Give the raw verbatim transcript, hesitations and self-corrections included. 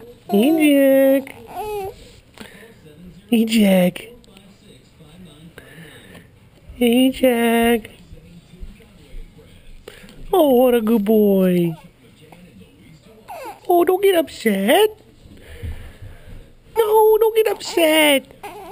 Hey, Jack. Hey, Jack. Hey, Jack. Oh, what a good boy. Oh, don't get upset. No, don't get upset.